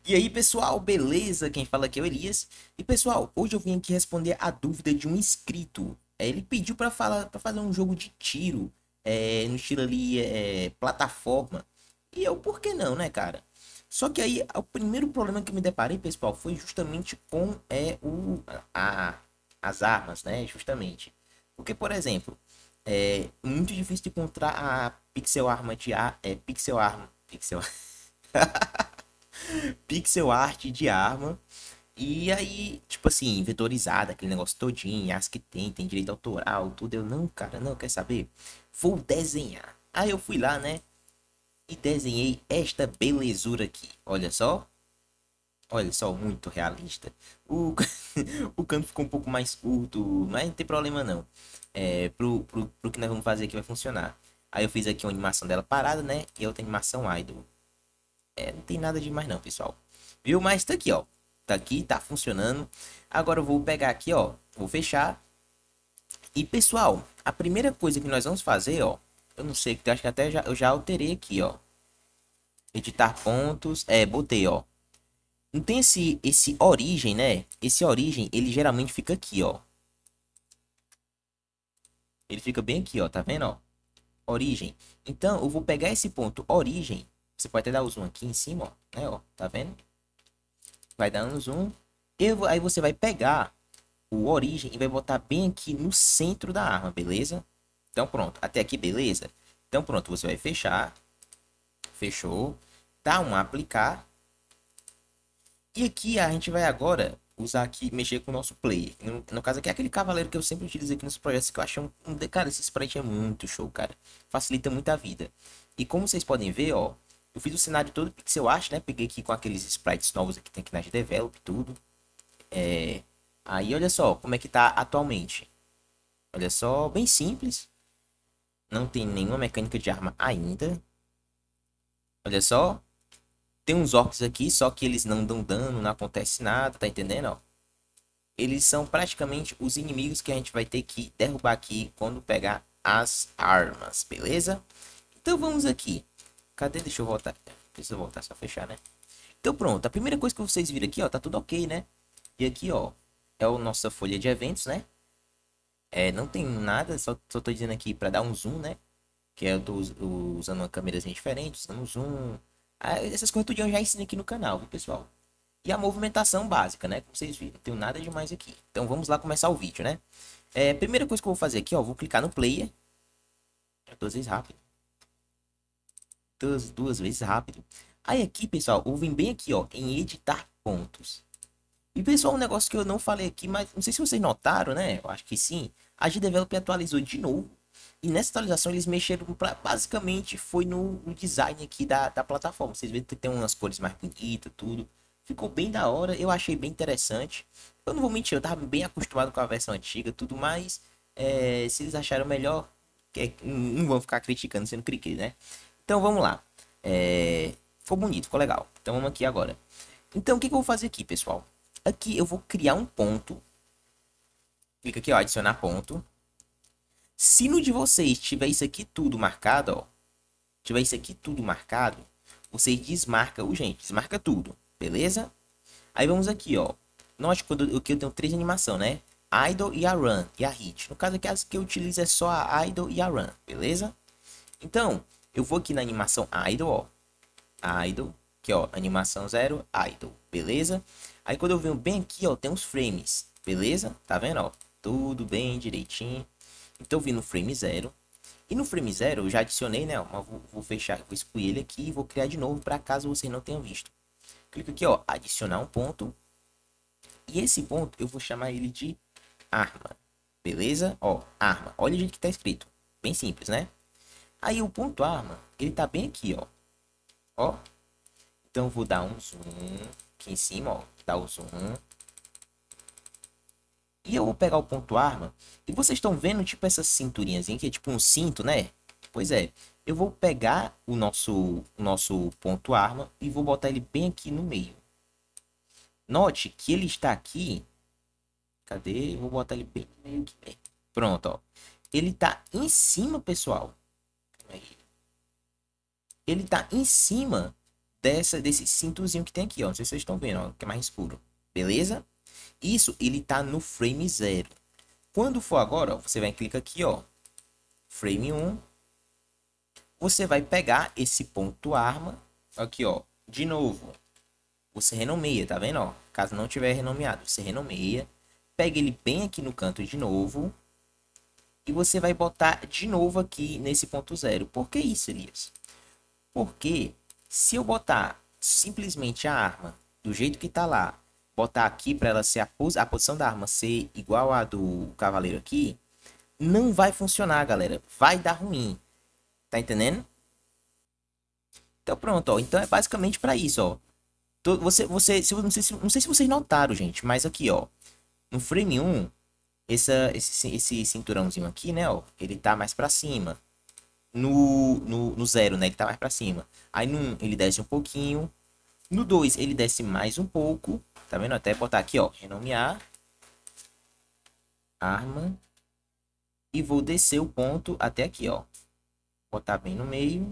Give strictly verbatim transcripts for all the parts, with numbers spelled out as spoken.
E aí, pessoal, beleza? Quem fala aqui é o Elias. E pessoal, hoje eu vim aqui responder a dúvida de um inscrito. É, ele pediu para falar, para fazer um jogo de tiro, é, no estilo ali, é, plataforma. E eu, por que não, né, cara? Só que aí, o primeiro problema que eu me deparei, pessoal, foi justamente com é, o, a, as armas, né? Justamente. Porque, por exemplo, é muito difícil de encontrar a pixel arma de a, é, pixel arma, pixel pixel art de arma. E aí, tipo assim, vetorizada, aquele negócio todinho, as que tem, tem direito autoral, tudo. Eu, não, cara, não, quer saber? Vou desenhar. Aí eu fui lá, né? E desenhei esta belezura aqui. Olha só. Olha só, muito realista. O, o canto ficou um pouco mais curto, mas não tem problema não. É, pro, pro, pro que nós vamos fazer aqui vai funcionar. Aí eu fiz aqui uma animação dela parada, né? E outra animação idle. É, não tem nada de mais não, pessoal. Viu? Mas tá aqui, ó. Tá aqui, tá funcionando. Agora eu vou pegar aqui, ó. Vou fechar. E, pessoal, a primeira coisa que nós vamos fazer, ó. Eu não sei, eu acho que até já, eu já alterei aqui, ó. Editar pontos. É, botei, ó. Não tem esse, esse origem, né? Esse origem, ele geralmente fica aqui, ó. Ele fica bem aqui, ó. Tá vendo, ó? Origem. Então, eu vou pegar esse ponto origem. Você pode até dar o zoom aqui em cima, ó. Né, ó. Tá vendo? Vai dar um zoom. Eu, aí você vai pegar o origem e vai botar bem aqui no centro da arma, beleza? Então pronto, até aqui beleza? Então pronto, você vai fechar, fechou, dá um aplicar. E aqui a gente vai agora usar aqui, mexer com o nosso player. No, no caso aqui é aquele cavaleiro que eu sempre utilizo aqui nos projetos, que eu acho um, um... Cara, esse sprite é muito show, cara. Facilita muito a vida. E como vocês podem ver, ó, eu fiz o cenário todo pixel art, né? Peguei aqui com aqueles sprites novos aqui, tem aqui na Develop e tudo. É... Aí olha só como é que tá atualmente. Olha só, bem simples. Não tem nenhuma mecânica de arma ainda. Olha só. Tem uns orcs aqui, só que eles não dão dano, não acontece nada, tá entendendo? Ó? Eles são praticamente os inimigos que a gente vai ter que derrubar aqui quando pegar as armas, beleza? Então vamos aqui. Cadê? Deixa eu voltar. Preciso voltar, só fechar, né? Então pronto, a primeira coisa que vocês viram aqui, ó, tá tudo ok, né? E aqui, ó, é a nossa folha de eventos, né? É, não tem nada, só, só tô dizendo aqui para dar um zoom, né? Que eu tô usando uma câmerazinha diferente, usando um zoom. Ah, essas coisas tudo eu já ensino aqui no canal, viu, pessoal? E a movimentação básica, né? Como vocês viram, não tem nada demais aqui. Então vamos lá começar o vídeo, né? É, primeira coisa que eu vou fazer aqui, ó, vou clicar no player. Duas vezes rápido. Duas, duas vezes rápido. Aí aqui, pessoal, eu vim bem aqui, ó, em editar pontos. E pessoal, um negócio que eu não falei aqui, mas não sei se vocês notaram, né? Eu acho que sim. A G-Develop atualizou de novo. E nessa atualização eles mexeram pra, basicamente foi no, no design aqui da, da plataforma. Vocês veem que tem umas cores mais bonitas, tudo. Ficou bem da hora, eu achei bem interessante. Eu não vou mentir, eu tava bem acostumado com a versão antiga, tudo mais. É, se eles acharam melhor, que, não vão ficar criticando, sendo cri né? Então vamos lá. É, ficou bonito, ficou legal. Então vamos aqui agora. Então o que, que eu vou fazer aqui, pessoal? Aqui eu vou criar um ponto. Clica aqui, ó, adicionar ponto. Se no de vocês tiver isso aqui tudo marcado, ó, tiver isso aqui tudo marcado, vocês desmarca o gente, desmarca tudo, beleza? Aí vamos aqui, ó. Note quando eu, que eu tenho três animação, né? Idle e a Run e a Hit. No caso aqui as que eu utilizo é só a Idle e a Run, beleza? Então, eu vou aqui na animação Idle, ó. Idle, que ó, animação zero, Idle, beleza? Aí quando eu venho bem aqui, ó, tem os frames, beleza? Tá vendo, ó? Tudo bem direitinho. Então eu vim no frame zero. E no frame zero eu já adicionei, né? Ó, vou, vou fechar, vou excluir ele aqui e vou criar de novo para caso você não tenha visto. Clica aqui, ó, adicionar um ponto. E esse ponto eu vou chamar ele de arma. Beleza? Ó, arma. Olha o jeito que tá escrito. Bem simples, né? Aí o ponto arma, ele tá bem aqui, ó. Ó. Então eu vou dar um zoom aqui em cima, ó. Dar o zoom. E eu vou pegar o ponto arma. E vocês estão vendo, tipo, essa cinturinha que é tipo um cinto, né? Pois é. Eu vou pegar o nosso, o nosso ponto arma e vou botar ele bem aqui no meio. Note que ele está aqui. Cadê? Eu vou botar ele bem no meio aqui. Pronto, ó. Ele tá em cima, pessoal. Ele tá em cima dessa, desse cintozinho que tem aqui, ó. Não sei se vocês estão vendo, ó, que é mais escuro. Beleza? Isso, ele tá no frame zero. Quando for agora, ó, você vai clicar aqui, ó. Frame um. Você vai pegar esse ponto arma. Aqui, ó. De novo. Você renomeia, tá vendo, ó? Caso não tiver renomeado, você renomeia. Pega ele bem aqui no canto de novo. E você vai botar de novo aqui nesse ponto zero. Por que isso, Elias? Porque se eu botar simplesmente a arma do jeito que tá lá, botar aqui para ela ser a, pos a posição da arma ser igual a do cavaleiro aqui, não vai funcionar, galera. Vai dar ruim. Tá entendendo? Então pronto, ó. Então é basicamente para isso, ó. Você, você, se, não, sei se, não sei se vocês notaram, gente, mas aqui, ó. No frame um, essa, esse, esse cinturãozinho aqui, né, ó. Ele tá mais para cima. No, no, no zero, né, ele tá mais para cima. Aí no um, ele desce um pouquinho. No dois, ele desce mais um pouco. Tá vendo? Até botar aqui, ó. Renomear. Arma. E vou descer o ponto até aqui, ó. Botar bem no meio.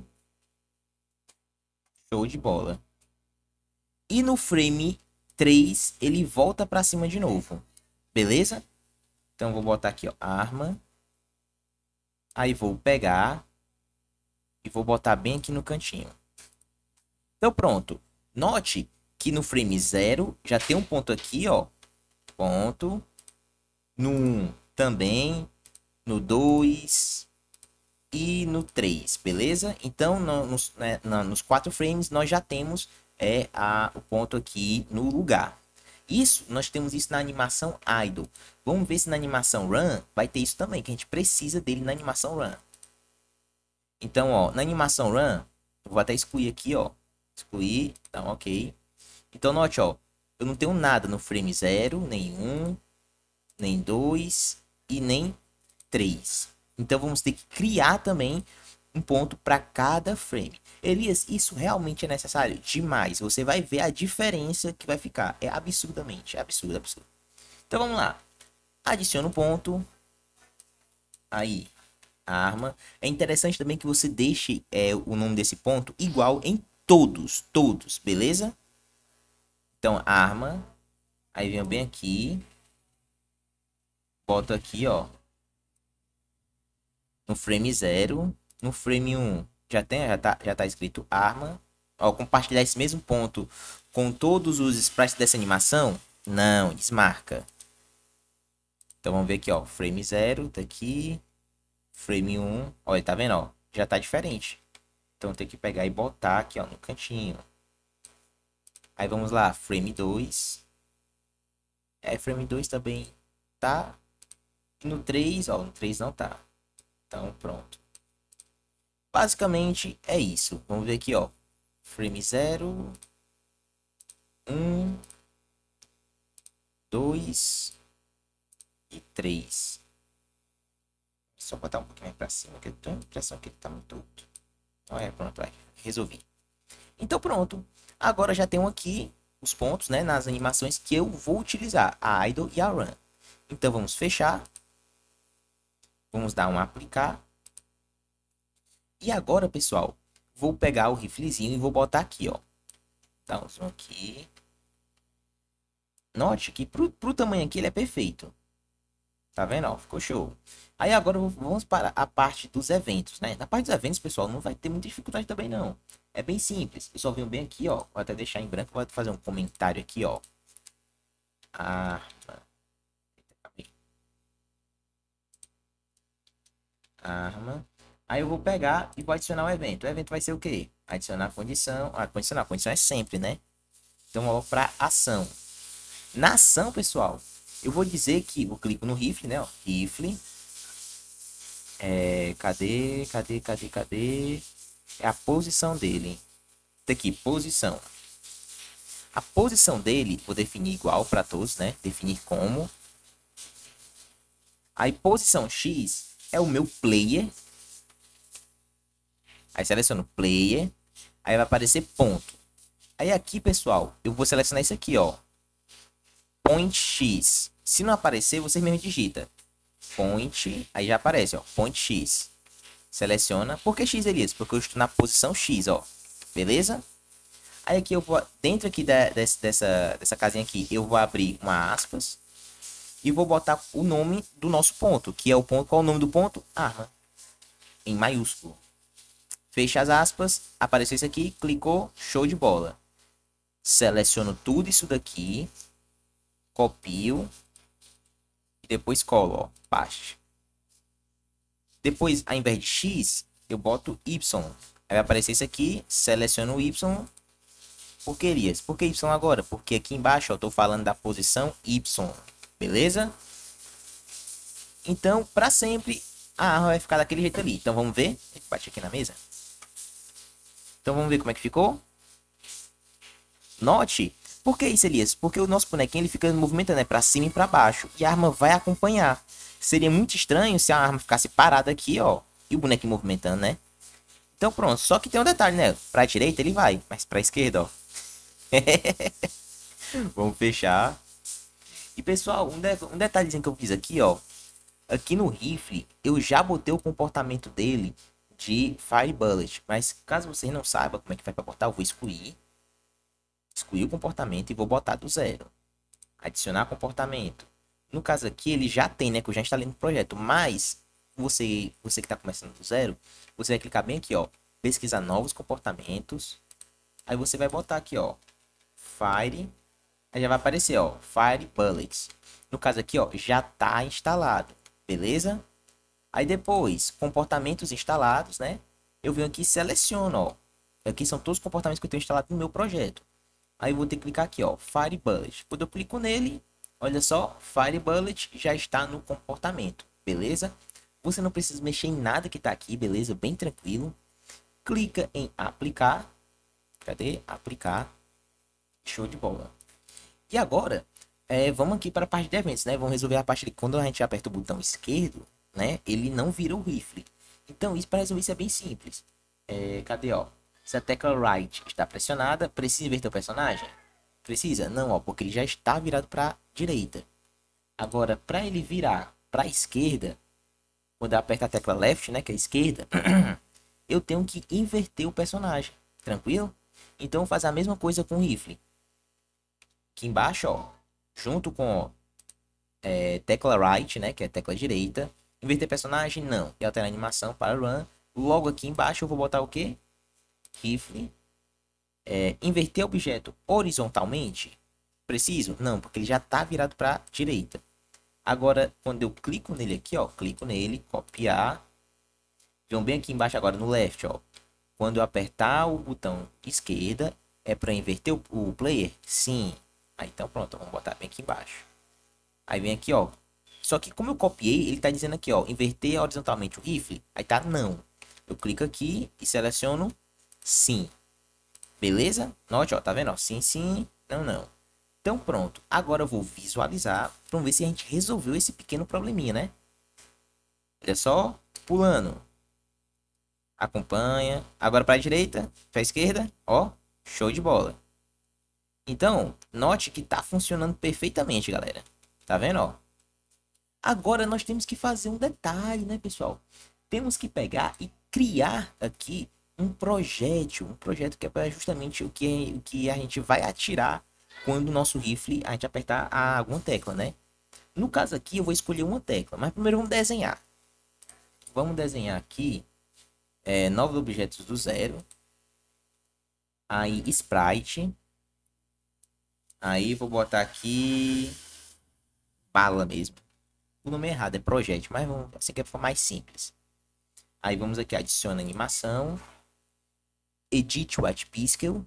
Show de bola. E no frame três, ele volta para cima de novo. Beleza? Então, vou botar aqui, ó. Arma. Aí, vou pegar. E vou botar bem aqui no cantinho. Então, pronto. Note que no frame zero já tem um ponto aqui, ó. Ponto. No um também. No dois. E no três, beleza? Então, no, nos, né, na, nos quatro frames, nós já temos é, a, o ponto aqui no lugar. Isso, nós temos isso na animação idle. Vamos ver se na animação run vai ter isso também, que a gente precisa dele na animação run. Então, ó, na animação run, eu vou até excluir aqui, ó. Excluir, então, ok. Então, note, ó, eu não tenho nada no frame zero, nem um, nem dois e nem três. Então, vamos ter que criar também um ponto para cada frame. Elias, isso realmente é necessário? Demais. Você vai ver a diferença que vai ficar. É absurdamente, é absurdo, é absurdo. Então, vamos lá. Adiciona um ponto. Aí, arma. É interessante também que você deixe é, o nome desse ponto igual em todos, todos, beleza? Então, arma. Aí, venho bem aqui. Boto aqui, ó. No frame zero. No frame um já tem, já tá, já tá escrito arma. Ó, compartilhar esse mesmo ponto com todos os sprites dessa animação? Não, desmarca. Então vamos ver aqui, ó. Frame zero, tá aqui. Frame um, olha, tá vendo, ó? Já tá diferente. Então tem que pegar e botar aqui, ó, no cantinho. Aí vamos lá, frame dois. É, frame dois também tá. No três, ó, no três não tá. Então pronto. Basicamente é isso. Vamos ver aqui, ó. Frame zero. um. dois. E três. Só botar um pouquinho mais pra cima, que eu tenho a impressão que ele tá muito alto. Então é, pronto, vai. Resolvi. Então pronto. Agora já tenho aqui os pontos, né, nas animações que eu vou utilizar. A idle e a run. Então vamos fechar. Vamos dar um aplicar. E agora, pessoal, vou pegar o riflezinho e vou botar aqui, ó. Dá um zoom aqui. Note que pro, pro tamanho aqui ele é perfeito. Tá vendo, ó? Ficou show. Aí agora vamos para a parte dos eventos, né? Na parte dos eventos, pessoal, não vai ter muita dificuldade também, não. É bem simples. Eu só venho bem aqui, ó. Vou até deixar em branco, vou fazer um comentário aqui, ó. Arma. Arma. Aí eu vou pegar e vou adicionar o evento. O evento vai ser o quê? Adicionar a condição. Ah, condicionar. A condição é sempre, né? Então, eu vou para ação. Na ação, pessoal, eu vou dizer que eu clico no rifle, né? Ó, rifle. É, cadê, cadê, cadê, cadê? É a posição dele. Tá aqui, posição. A posição dele, vou definir igual para todos, né? Definir como. Aí, posição X é o meu player. Aí seleciono player. Aí vai aparecer ponto. Aí aqui, pessoal, eu vou selecionar isso aqui, ó. Point X. Se não aparecer, vocês mesmo digita. Point, aí já aparece, ó. Point X. Seleciona. Por que X, Elias? Porque eu estou na posição X, ó. Beleza? Aí aqui eu vou, dentro aqui da, desse, dessa, dessa casinha aqui, eu vou abrir uma aspas e vou botar o nome do nosso ponto, que é o ponto, qual é o nome do ponto? Arma, em maiúsculo. Fecha as aspas, apareceu isso aqui, clicou, show de bola. Seleciono tudo isso daqui, copio e depois colo, ó, paste. Depois, ao invés de X, eu boto Y. Aí vai aparecer isso aqui, seleciono o Y. Porquerias. Por que Y agora? Porque aqui embaixo eu tô falando da posição Y. Beleza? Então, para sempre, a arma vai ficar daquele jeito ali. Então, vamos ver. Bate aqui na mesa. Então, vamos ver como é que ficou. Note. Por que isso, Elias? Porque o nosso bonequinho ele fica movimentando, né, para cima e para baixo. E a arma vai acompanhar. Seria muito estranho se a arma ficasse parada aqui, ó. E o bonequinho movimentando, né? Então, pronto. Só que tem um detalhe, né? Para a direita ele vai, mas para a esquerda, ó. Vamos fechar. E, pessoal, um, de um detalhezinho que eu fiz aqui, ó. Aqui no rifle, eu já botei o comportamento dele de Fire Bullet. Mas caso vocês não saibam como é que vai para botar, eu vou excluir. Excluir o comportamento e vou botar do zero. Adicionar comportamento. No caso aqui, ele já tem, né? Que eu já instalei no projeto. Mas, você, você que está começando do zero, você vai clicar bem aqui, ó. Pesquisar novos comportamentos. Aí você vai botar aqui, ó. Fire. Aí já vai aparecer, ó. Fire Bullets. No caso aqui, ó, já está instalado. Beleza? Aí depois, comportamentos instalados, né? Eu venho aqui e seleciono, ó. Aqui são todos os comportamentos que eu tenho instalado no meu projeto. Aí eu vou ter que clicar aqui, ó, Fire Bullet. Quando eu clico nele, olha só, Fire Bullet já está no comportamento, beleza? Você não precisa mexer em nada que está aqui, beleza? Bem tranquilo. Clica em aplicar. Cadê? Aplicar. Show de bola. E agora, é, vamos aqui para a parte de eventos, né? Vamos resolver a parte de quando a gente aperta o botão esquerdo, né? Ele não vira o rifle. Então, isso para resolver isso é bem simples. É, cadê, ó? Se a tecla Right está pressionada, precisa inverter o personagem? Precisa? Não, ó, porque ele já está virado para a direita. Agora, para ele virar para a esquerda, quando eu aperto a tecla Left, né, que é a esquerda, eu tenho que inverter o personagem. Tranquilo? Então, vou fazer a mesma coisa com o rifle. Aqui embaixo, ó, junto com é, tecla Right, né, que é a tecla direita. Inverter personagem? Não. E alterar a animação para Run. Logo aqui embaixo eu vou botar o quê? Rifle. É, inverter objeto horizontalmente? Preciso? Não, porque ele já está virado para a direita. Agora, quando eu clico nele aqui, ó, clico nele, copiar. Vejam bem aqui embaixo agora no left, ó. Quando eu apertar o botão esquerda, é para inverter o, o player? Sim. Aí, então pronto, vamos botar bem aqui embaixo. Aí vem aqui, ó. Só que como eu copiei, ele tá dizendo aqui, ó, inverter horizontalmente o rifle. Aí tá não. Eu clico aqui e seleciono sim. Beleza? Note, ó, tá vendo? Ó, sim, sim, não, não. Então pronto. Agora eu vou visualizar. Vamos ver se a gente resolveu esse pequeno probleminha, né? Olha só, pulando. Acompanha. Agora para a direita, para a esquerda, ó, show de bola. Então, note que tá funcionando perfeitamente, galera. Tá vendo, ó? Agora nós temos que fazer um detalhe, né, pessoal? Temos que pegar e criar aqui um projétil, um projeto que é para justamente o que, o que a gente vai atirar quando o nosso rifle a gente apertar a, alguma tecla, né? No caso aqui eu vou escolher uma tecla, mas primeiro vamos desenhar. Vamos desenhar aqui é, novos objetos do zero. Aí sprite. Aí vou botar aqui bala mesmo. O nome é errado, é projétil, mas vamos, assim que for mais simples. Aí vamos aqui, adiciona animação. Edit White Pixel.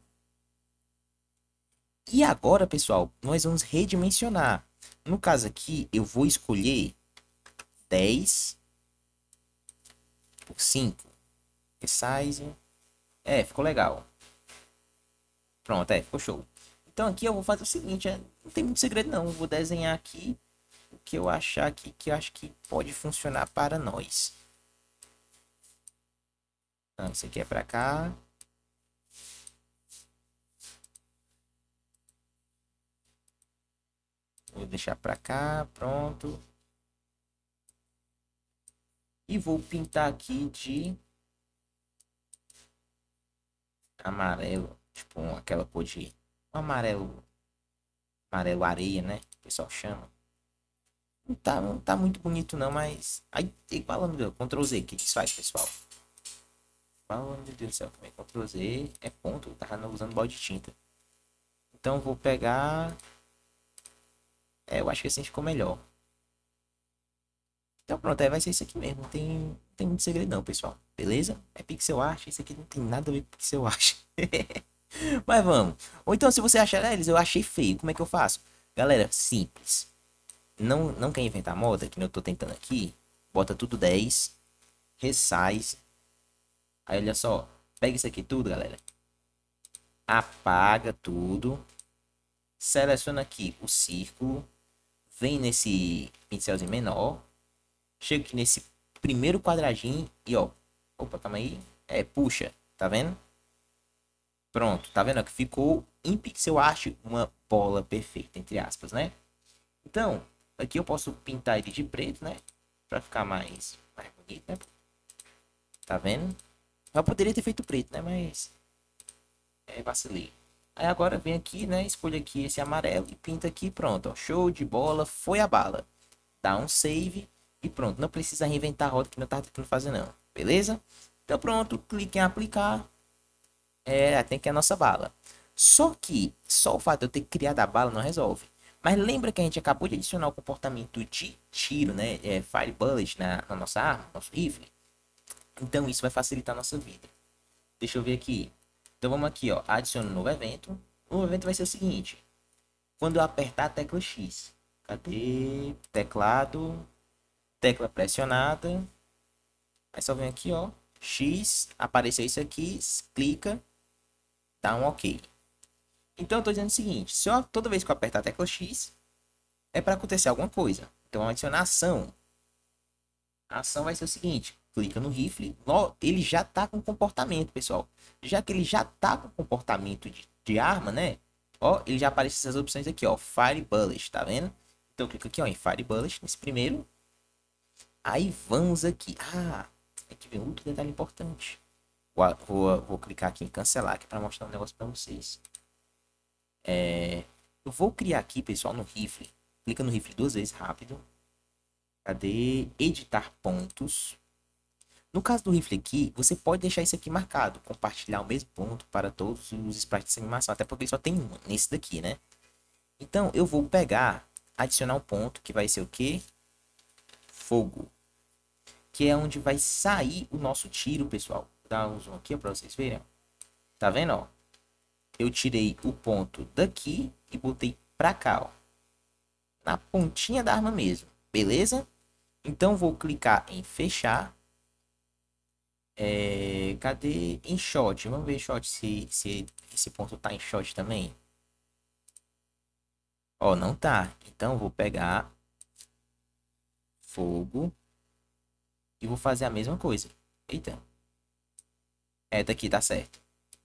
E agora, pessoal, nós vamos redimensionar. No caso aqui, eu vou escolher dez por cinco. Size. É, ficou legal. Pronto, é, ficou show. Então aqui eu vou fazer o seguinte, é, não tem muito segredo não. Eu vou desenhar aqui o que eu achar aqui que eu acho que pode funcionar para nós. Então, isso aqui é para cá. Vou deixar para cá, pronto. E vou pintar aqui de amarelo. Tipo, um- aquela cor de um amarelo, amarelo areia, né? O pessoal chama. Não tá, não tá muito bonito não, mas... Aí, igual meu Deus, Ctrl Z, que desfaz, pessoal. Pelo amor de Deus do céu, também Ctrl Z é ponto, eu tava usando balde de tinta. Então eu vou pegar... É, eu acho que assim ficou melhor. Então pronto, aí vai ser isso aqui mesmo. Não tem, não tem muito segredo não, pessoal. Beleza? É pixel art, isso aqui não tem nada a ver com pixel art. Mas vamos. Ou então se você achar, ah, eles eu achei feio, como é que eu faço? Galera, simples. Não, não quer inventar moda, que nem eu tô tentando aqui. Bota tudo dez, resize. Aí olha só, pega isso aqui tudo, galera. Apaga tudo. Seleciona aqui o círculo. Vem nesse pincelzinho menor. Chega aqui nesse primeiro quadradinho e ó. Opa, calma aí. É, puxa. Tá vendo? Pronto, tá vendo que ficou em pixel art uma bola perfeita, entre aspas, né? Então, aqui eu posso pintar ele de preto, né? Pra ficar mais, mais bonito, né? Tá vendo? Eu poderia ter feito preto, né? Mas é, vacilei. Aí agora vem aqui, né? Escolha aqui esse amarelo e pinta aqui, pronto, ó. Show de bola, foi a bala. Dá um save e pronto. Não precisa reinventar a roda que não tá tentando fazer não, beleza? Então pronto, clique em aplicar. É, tem que é a nossa bala. Só que, só o fato de eu ter criado a bala não resolve. Mas lembra que a gente acabou de adicionar o comportamento de tiro, né? É, Fire Bullet na, na nossa arma, nosso rifle. Então isso vai facilitar a nossa vida. Deixa eu ver aqui. Então vamos aqui, ó. Adiciona um novo evento. O novo evento vai ser o seguinte. Quando eu apertar a tecla X. Cadê? Teclado. Tecla pressionada. Aí só vem aqui, ó. X. Apareceu isso aqui. Clica. Dá um OK. Então eu tô dizendo o seguinte. Se eu, toda vez que eu apertar a tecla X. É para acontecer alguma coisa. Então vamos adicionar ação. A ação vai ser o seguinte. Clica no rifle. Ele já tá com comportamento, pessoal. Já que ele já tá com comportamento de, de arma, né? Ó, ele já aparece essas opções aqui, ó. Fire Bullet, tá vendo? Então clica aqui, ó, em Fire Bullet, nesse primeiro. Aí vamos aqui. Ah, aqui vem outro detalhe importante. Vou, vou, vou clicar aqui em cancelar aqui para mostrar um negócio para vocês. É, eu vou criar aqui, pessoal, no rifle. Clica no rifle duas vezes rápido. Cadê? Editar pontos. No caso do rifle aqui, você pode deixar isso aqui marcado. Compartilhar o mesmo ponto para todos os sprites de animação. Até porque só tem um nesse daqui, né? Então, eu vou pegar, adicionar um ponto, que vai ser o quê? Fogo. Que é onde vai sair o nosso tiro, pessoal. Vou dar um zoom aqui para vocês verem. Tá vendo, ó? Eu tirei o ponto daqui e botei pra cá, ó. Na pontinha da arma mesmo. Beleza? Então, vou clicar em fechar. É, cadê em shot? Vamos ver shot se, se esse ponto tá em shot também. Ó, não tá. Então, vou pegar fogo e vou fazer a mesma coisa. Eita. É, daqui tá certo.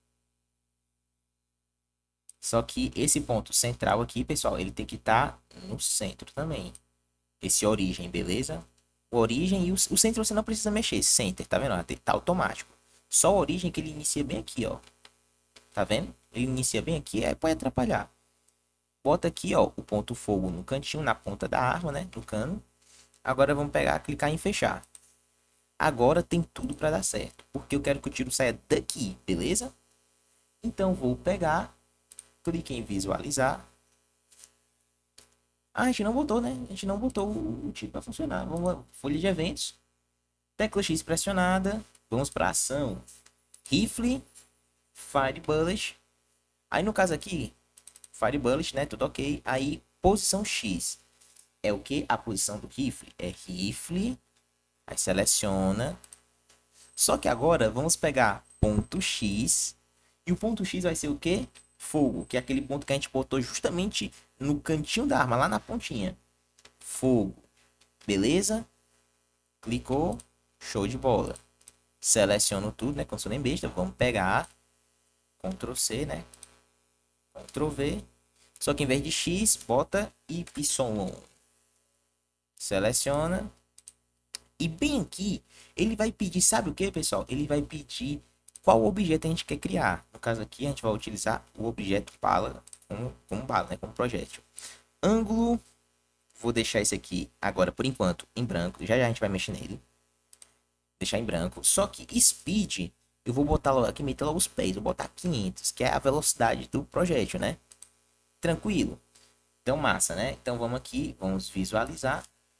Só que esse ponto central aqui, pessoal, ele tem que estar tá no centro também. Esse origem, beleza? O origem e o, o centro você não precisa mexer. Center, tá vendo? Tá automático. Só a origem que ele inicia bem aqui, ó. Tá vendo? Ele inicia bem aqui, aí pode atrapalhar. Bota aqui, ó, o ponto fogo no cantinho, na ponta da arma, né? No cano. Agora vamos pegar, clicar em fechar. Agora tem tudo para dar certo. Porque eu quero que o tiro saia daqui, beleza? Então vou pegar, clique em visualizar. Ah, a gente não botou, né? A gente não botou o, o tiro para funcionar. Vamos lá, folha de eventos. Tecla X pressionada. Vamos para ação. Rifle. Fire Bullet. Aí no caso aqui, Fire Bullet, né? Tudo ok. Aí posição X. É o que? A posição do rifle. É rifle. Aí seleciona. Só que agora vamos pegar ponto X. E o ponto X vai ser o que? Fogo. Que é aquele ponto que a gente botou justamente no cantinho da arma. Lá na pontinha. Fogo. Beleza? Clicou. Show de bola. Seleciono tudo, né? Como sou nem besta. Vamos pegar. Ctrl C, né? Ctrl V. Só que em vez de X, bota Y. Seleciona. E bem aqui, ele vai pedir, sabe o que, pessoal? Ele vai pedir qual objeto a gente quer criar. No caso aqui, a gente vai utilizar o objeto bala como, como bala, né? Como projétil. Ângulo, vou deixar esse aqui agora, por enquanto, em branco. Já já a gente vai mexer nele. Deixar em branco. Só que speed, eu vou botar logo aqui, meter logo os pés. Vou botar quinhentos, que é a velocidade do projétil, né? Tranquilo. Então, massa, né? Então, vamos aqui, vamos visualizar.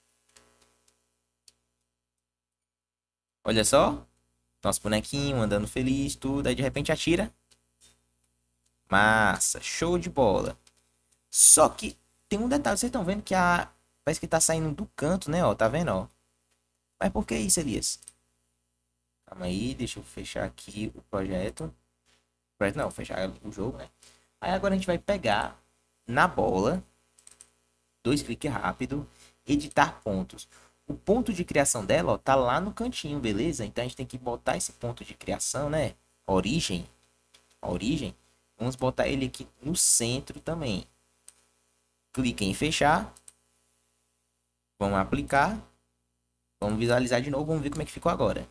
Olha só. Nosso bonequinho andando feliz, tudo. Aí, de repente, atira. Massa. Show de bola. Só que tem um detalhe. Vocês estão vendo que a... Parece que tá saindo do canto, né? Ó, tá vendo, ó? Mas por que isso, Elias? Calma aí, deixa eu fechar aqui o projeto. Projeto não, fechar o jogo, né? Aí agora a gente vai pegar na bola. Dois cliques rápido. Editar pontos. O ponto de criação dela, ó, tá lá no cantinho, beleza? Então a gente tem que botar esse ponto de criação, né? Origem. Origem. Vamos botar ele aqui no centro também. Clique em fechar. Vamos aplicar. Vamos visualizar de novo. Vamos ver como é que ficou agora.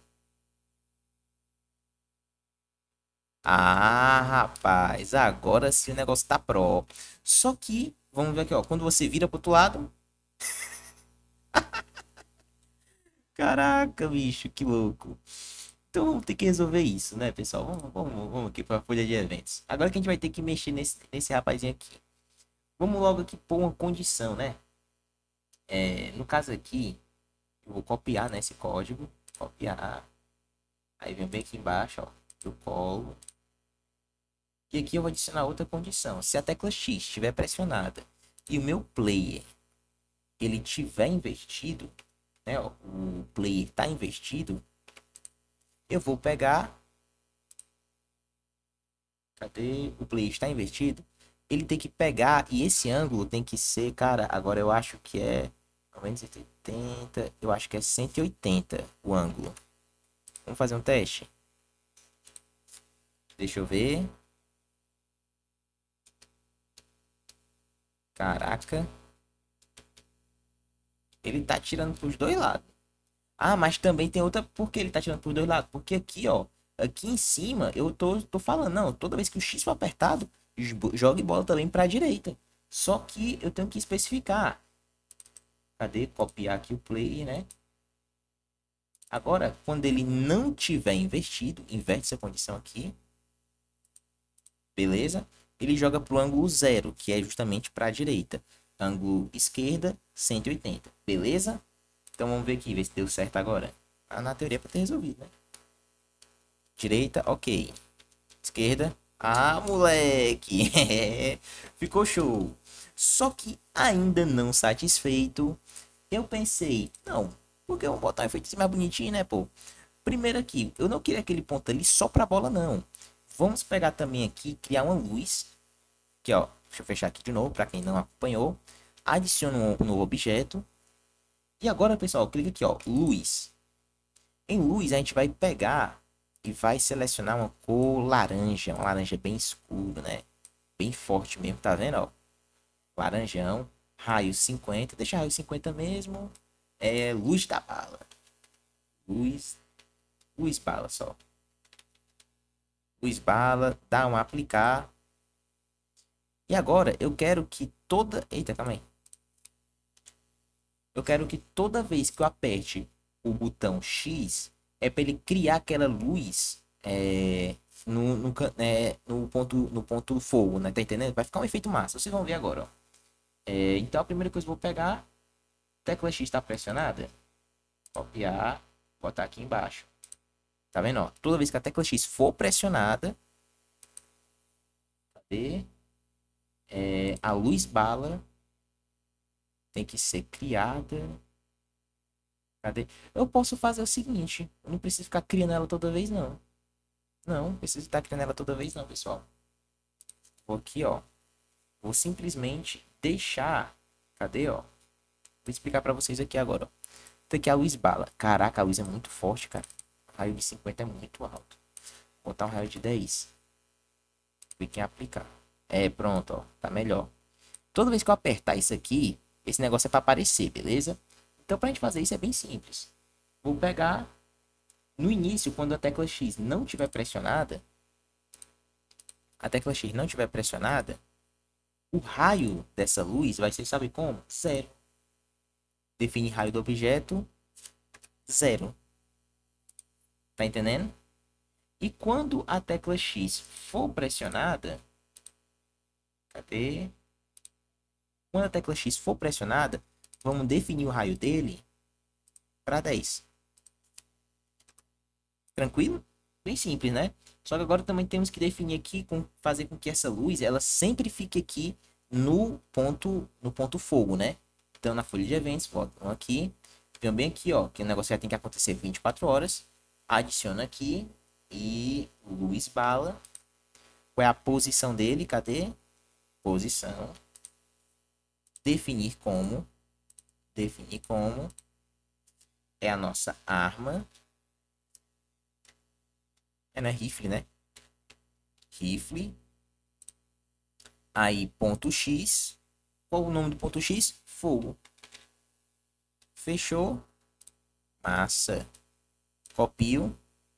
Ah, rapaz. Agora sim o negócio tá pro. Só que, vamos ver aqui, ó. Quando você vira pro outro lado. Caraca, bicho, que louco. Então vamos ter que resolver isso, né, pessoal? Vamos, vamos, vamos aqui para a folha de eventos. Agora que a gente vai ter que mexer nesse, nesse rapazinho aqui. Vamos logo aqui pôr uma condição, né? É, no caso aqui, eu vou copiar, né, esse código. Copiar. Aí vem bem aqui embaixo, ó. Eu colo. E aqui eu vou adicionar outra condição. Se a tecla X estiver pressionada e o meu player ele tiver invertido, né, ó, o player está invertido, eu vou pegar. Cadê? O player está invertido. Ele tem que pegar e esse ângulo tem que ser, cara, agora eu acho que é novecentos e oitenta, eu acho que é cento e oitenta o ângulo. Vamos fazer um teste. Deixa eu ver. Caraca. Ele tá tirando pros dois lados. Ah, mas também tem outra. Por que ele tá tirando pros dois lados? Porque aqui, ó. Aqui em cima, eu tô, tô falando, não. Toda vez que o X for apertado, jogue bola também pra direita. Só que eu tenho que especificar. Cadê? Copiar aqui o play, né? Agora, quando ele não tiver invertido, inverte essa condição aqui. Beleza? Ele joga pro ângulo zero, que é justamente para a direita. Ângulo esquerda, cento e oitenta. Beleza? Então vamos ver aqui, ver se deu certo agora. Ah, na teoria é para ter resolvido, né? Direita, ok. Esquerda. Ah, moleque! Ficou show. Só que ainda não satisfeito, eu pensei, não, porque eu vou botar um efeito mais bonitinho, né, pô? Primeiro aqui, eu não queria aquele ponto ali só pra bola, não. Vamos pegar também aqui, criar uma luz. Aqui, ó. Deixa eu fechar aqui de novo, para quem não acompanhou. Adiciona um novo objeto. E agora, pessoal, clica aqui, ó. Luz. Em luz, a gente vai pegar e vai selecionar uma cor laranja. Uma laranja bem escuro, né? Bem forte mesmo, tá vendo, ó? Laranjão. Raio cinquenta. Deixa raio cinquenta mesmo. É luz da bala. Luz. Luz bala só. Luz bala. Dá um aplicar. E agora eu quero que toda... Eita, calma aí. Eu quero que toda vez que eu aperte o botão X, é para ele criar aquela luz é, no, no, é, no, ponto, no ponto fogo, né? Tá entendendo? Vai ficar um efeito massa. Vocês vão ver agora, ó. É, então a primeira coisa que eu vou pegar, tecla X está pressionada, copiar, botar aqui embaixo. Tá vendo, ó? Toda vez que a tecla X for pressionada, cadê? É, a luz bala tem que ser criada. Cadê? Eu posso fazer o seguinte. Eu não preciso ficar criando ela toda vez, não. Não, não preciso estar criando ela toda vez, não, pessoal. Vou aqui, ó. Vou simplesmente deixar. Cadê, ó? Vou explicar pra vocês aqui agora, ó. Então aqui é a luz bala. Caraca, a luz é muito forte, cara. O raio de cinquenta é muito alto. Vou botar um raio de dez. Clique em aplicar. É, pronto, ó. Tá melhor. Toda vez que eu apertar isso aqui, esse negócio é para aparecer, beleza? Então, pra gente fazer isso é bem simples. Vou pegar, No início, quando a tecla X não estiver pressionada, a tecla X não estiver pressionada, o raio dessa luz vai ser, sabe como? Zero. Define raio do objeto, zero. Tá entendendo? E quando a tecla X for pressionada, cadê? Quando a tecla X for pressionada, vamos definir o raio dele para dez. Tranquilo? Bem simples, né? Só que agora também temos que definir aqui, com, fazer com que essa luz ela sempre fique aqui no ponto, no ponto fogo, né? Então na folha de eventos, botam aqui, também aqui, ó, que o negócio já tem que acontecer vinte e quatro horas. Adiciona aqui e luz bala. Qual é a posição dele? Cadê? Posição. Definir como. Definir como. É a nossa arma. É, né? Rifle, né? Rifle. Aí, ponto X. Qual o nome do ponto X? Fogo. Fechou. Massa. Copio.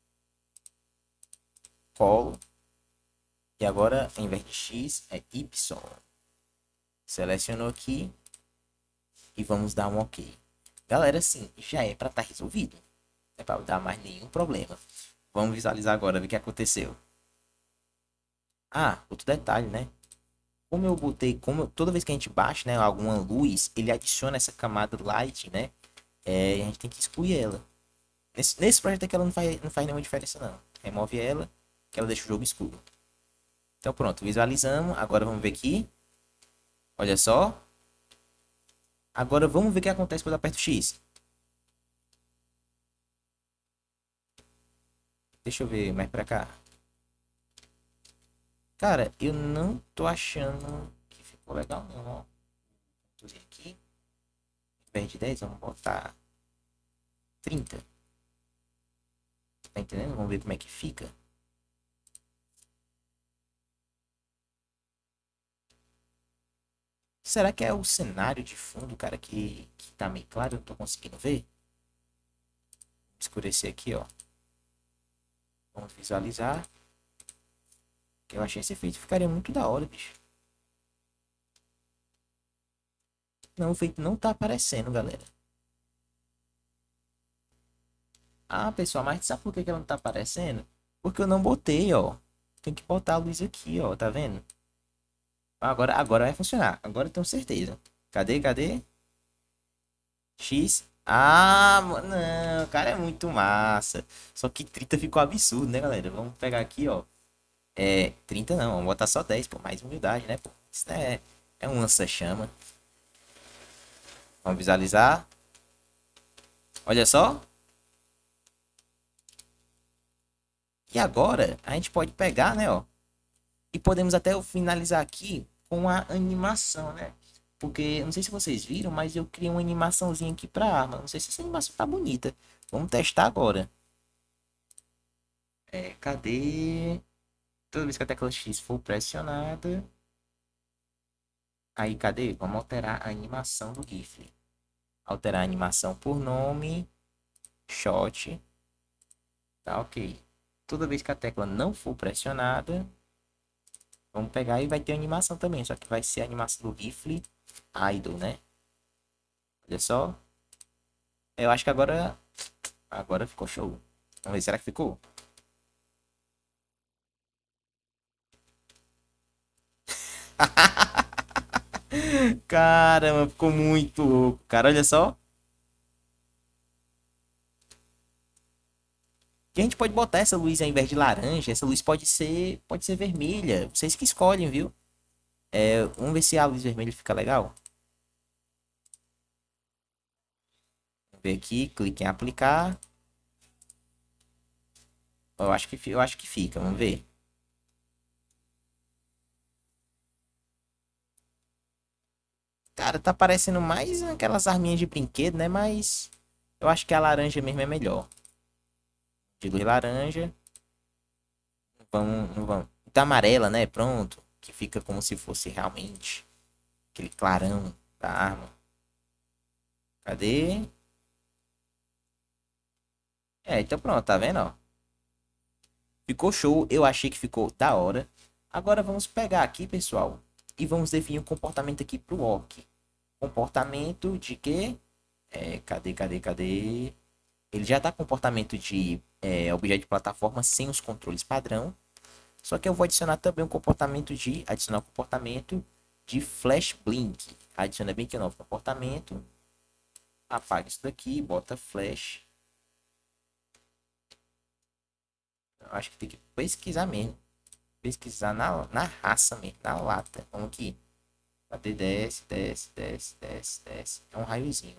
Colo. E agora, ao invés de X, é Y. Selecionou aqui. E vamos dar um OK. Galera, sim, já é para estar tá resolvido. Não é para dar mais nenhum problema. Vamos visualizar agora, ver o que aconteceu. Ah, outro detalhe, né? Como eu botei, como eu, toda vez que a gente baixa, né, alguma luz, ele adiciona essa camada light, né? É, a gente tem que excluir ela. Nesse, nesse projeto aqui ela não faz, não faz nenhuma diferença, não. Remove ela, que ela deixa o jogo escuro. Então pronto, visualizamos. Agora vamos ver aqui. Olha só. Agora vamos ver o que acontece quando eu aperto X. Deixa eu ver mais pra cá. Cara, eu não tô achando que ficou legal não, ó. Vou ver aqui. Em vez de dez, vamos botar trinta. Tá entendendo? Vamos ver como é que fica. Será que é o cenário de fundo, cara, que, que tá meio claro? Eu não tô conseguindo ver. Vou escurecer aqui, ó. Vamos visualizar. Que eu achei esse efeito ficaria muito da hora, bicho. Não, o efeito não tá aparecendo, galera. Ah, pessoal, mas sabe por que que ela não tá aparecendo? Porque eu não botei, ó. Tem que botar a luz aqui, ó. Tá vendo? Agora, agora vai funcionar. Agora eu tenho certeza. Cadê, cadê? X. Ah, mano, não, o cara é muito massa. Só que trinta ficou absurdo, né, galera? Vamos pegar aqui, ó. É, trinta não, vamos botar só dez, pô. Mais humildade, né, pô? Isso é, é um lança-chama. Vamos visualizar. Olha só. E agora a gente pode pegar, né, ó. E podemos até finalizar aqui com a animação, né? Porque, não sei se vocês viram, mas eu criei uma animaçãozinha aqui pra arma. Não sei se essa animação tá bonita. Vamos testar agora. É, cadê? Toda vez que a tecla X for pressionada. Aí, cadê? Vamos alterar a animação do GIF. Alterar a animação por nome. Shot. Tá ok. Toda vez que a tecla não for pressionada. Vamos pegar e vai ter animação também. Só que vai ser a animação do GIF Idle, né? Olha só. Eu acho que agora. Agora ficou show. Vamos ver, será que ficou? Caramba, ficou muito louco. Cara, olha só. E a gente pode botar essa luz ao invés de laranja. Essa luz pode ser, pode ser vermelha. Vocês que escolhem, viu? É, vamos ver se a luz vermelha fica legal. Vamos ver aqui, clique em aplicar. Eu acho que, eu acho que fica, vamos ver. Cara, tá parecendo mais aquelas arminhas de brinquedo, né? Mas eu acho que a laranja mesmo é melhor. De luz laranja. Vamos, não vamos. Da amarela, né? Pronto. Que fica como se fosse realmente aquele clarão da arma. Cadê? É, então pronto, tá vendo, ó? Ficou show, eu achei que ficou da hora. Agora vamos pegar aqui, pessoal, e vamos definir um comportamento aqui pro orc. Comportamento de quê? É, cadê, cadê, cadê? Ele já tá com comportamento de é, objeto de plataforma sem os controles padrão. Só que eu vou adicionar também um comportamento de adicionar um comportamento de flash blink. Adiciona bem aqui o novo comportamento. Apaga isso daqui, bota flash. Eu acho que tem que pesquisar mesmo. Pesquisar na, na raça mesmo, na lata. Vamos aqui. Cadê? Desce, desce, desce, desce, desce. É um raiozinho.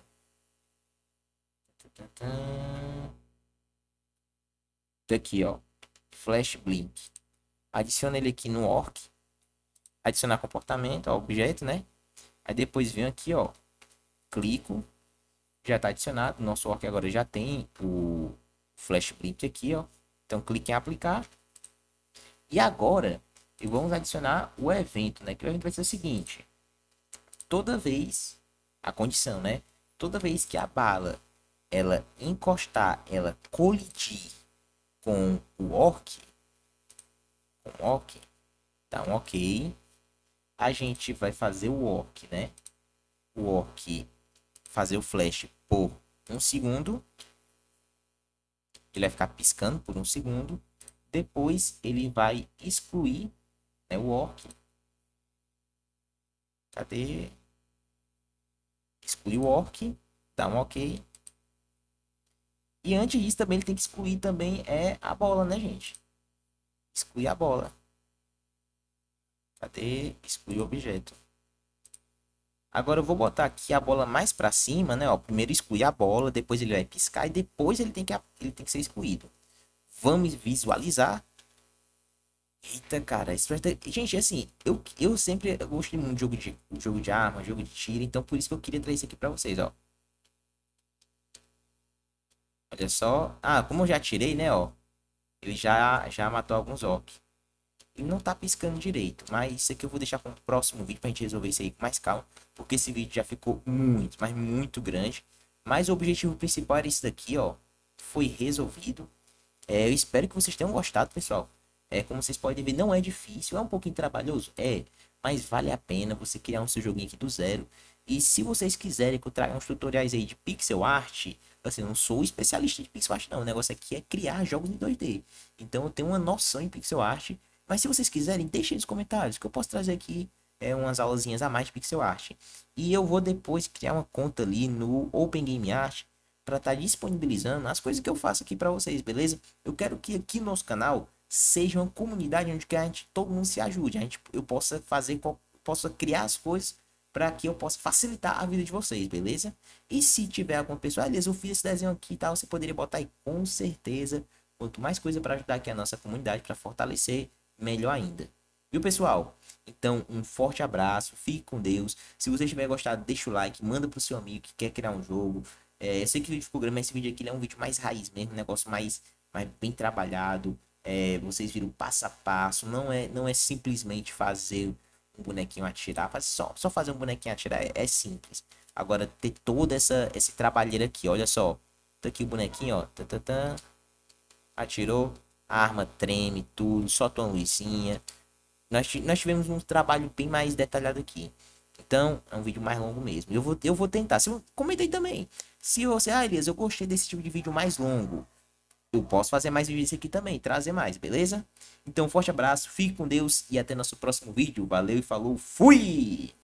Daqui, ó. Flash blink. Adiciona ele aqui no orc. Adicionar comportamento, ó, objeto, né? Aí depois vem aqui, ó. Clico. Já está adicionado. Nosso orc agora já tem o flash blink aqui, ó. Então clique em aplicar. E agora vamos adicionar o evento, né? Que o evento vai ser o seguinte: toda vez a condição, né? Toda vez que a bala ela encostar, ela colidir com o orc, com o orc, tá um ok. A gente vai fazer o orc, né? O orc fazer o flash por um segundo. Ele vai ficar piscando por um segundo. Depois ele vai excluir, né, o orc. Cadê? Excluir o orc. Dá um ok. E antes disso também ele tem que excluir também é a bola, né, gente? Excluir a bola. Cadê? Excluir o objeto. Agora eu vou botar aqui a bola mais para cima, né? Ó, primeiro excluir a bola, depois ele vai piscar e depois ele tem que, ele tem que ser excluído. Vamos visualizar. Eita, cara, isso vai ter... Gente, assim, eu, eu sempre eu gostei muito de jogo de, jogo de arma, jogo de tiro, então por isso que eu queria trazer isso aqui pra vocês, ó. Olha só. Ah, como eu já tirei, né, ó. Ele já, já matou alguns orcs. Ele não tá piscando direito, mas isso aqui eu vou deixar para o próximo vídeo pra gente resolver isso aí com mais calma, porque esse vídeo já ficou muito, mas muito grande. Mas o objetivo principal era isso daqui, ó. Foi resolvido. É, eu espero que vocês tenham gostado, pessoal. É, como vocês podem ver, não é difícil, é um pouquinho trabalhoso, é, mas vale a pena você criar um seu joguinho aqui do zero. E se vocês quiserem que eu traga uns tutoriais aí de pixel art, assim, eu não sou especialista de pixel art não, o negócio aqui é criar jogos em dois D. Então eu tenho uma noção em pixel art, mas se vocês quiserem, deixem nos comentários que eu posso trazer aqui é, umas aulazinhas a mais de pixel art. E eu vou depois criar uma conta ali no Open Game Art para estar tá disponibilizando as coisas que eu faço aqui para vocês, beleza? Eu quero que aqui no nosso canal seja uma comunidade onde que a gente todo mundo se ajude, a gente eu possa fazer possa criar as coisas para que eu possa facilitar a vida de vocês, beleza? E se tiver alguma pessoa, aliás, eu fiz esse desenho aqui e tal, você poderia botar aí com certeza. Quanto mais coisa para ajudar aqui a nossa comunidade, para fortalecer, melhor ainda. Viu, pessoal? Então, um forte abraço, fique com Deus. Se você tiver gostado, deixa o like, manda pro seu amigo que quer criar um jogo. É, eu sei que o vídeo ficou grande, mas esse vídeo aqui é um vídeo mais raiz mesmo, um negócio mais, mais bem trabalhado. É, vocês viram passo a passo, não é, não é simplesmente fazer um bonequinho atirar, faz só, só fazer um bonequinho atirar é, é simples. Agora, ter toda essa esse trabalheiro aqui, olha só. Tá aqui o bonequinho, ó. Tá, tá, tá. Atirou, a arma treme, tudo, solta uma luzinha. Nós, nós tivemos um trabalho bem mais detalhado aqui. Então, é um vídeo mais longo mesmo. Eu vou, eu vou tentar. Se eu comentei também. Se você, ah, Elias, eu gostei desse tipo de vídeo mais longo. Eu posso fazer mais vídeos aqui também, trazer mais, beleza? Então, um forte abraço, fique com Deus e até nosso próximo vídeo. Valeu e falou, fui!